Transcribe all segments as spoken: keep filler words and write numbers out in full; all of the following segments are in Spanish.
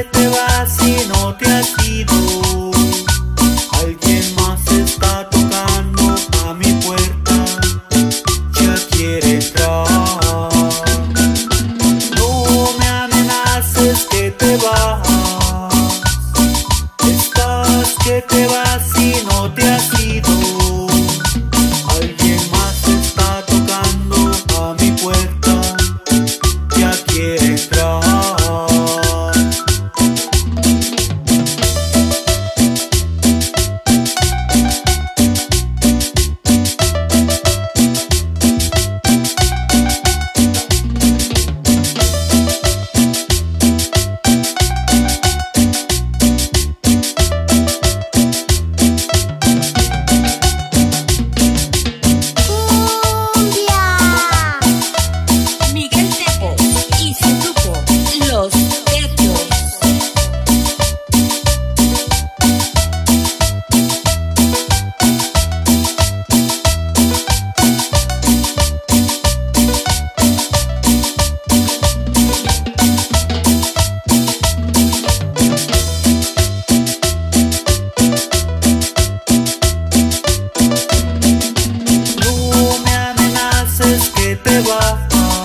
que te vas y no te has ido. Alguien más está tocando a mi puerta, ya quiere entrar. No me amenaces que te vas, estás que te vas y no te has ido. Alguien más está tocando a mi puerta, ya quiere entrar. Que te vas,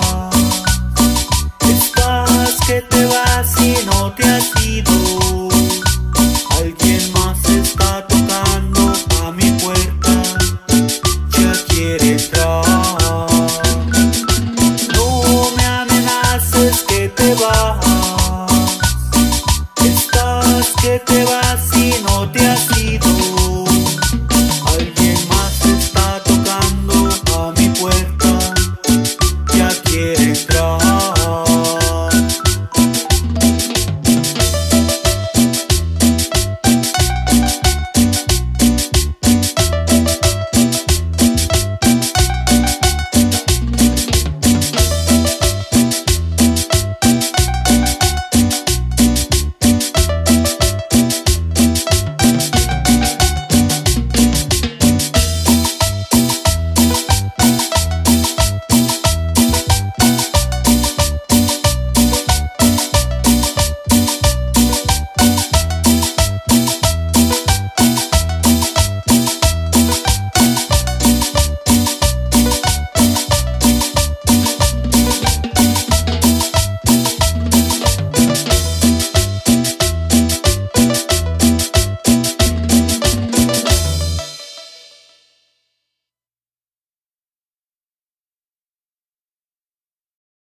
estás que te vas y no te has ido. Alguien más está tocando a mi puerta, ya quiere entrar. No me amenaces que te vas, estás que te